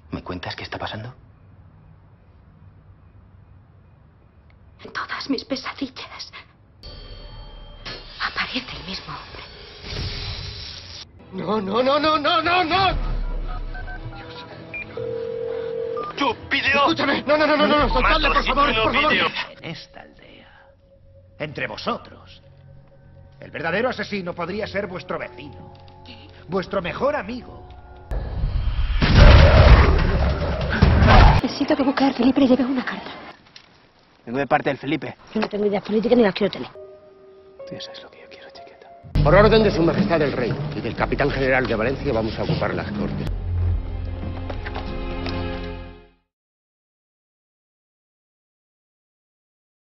¿Me cuentas qué está pasando? En todas mis pesadillas aparece el mismo hombre. No, no, no, no, no, no, no. ¡Tu vídeo! Escúchame. No, no, no, no, no, soltadle, por favor, por favor. En esta aldea, entre vosotros, el verdadero asesino podría ser vuestro vecino, vuestro mejor amigo. Necesito que busque a Felipe y le lleve una carta. Vengo de parte del Felipe. Yo no tengo ideas políticas ni las quiero tener. Tú ya sabes lo que yo quiero, chiqueta. Por orden de su majestad el rey y del capitán general de Valencia vamos a ocupar las cortes.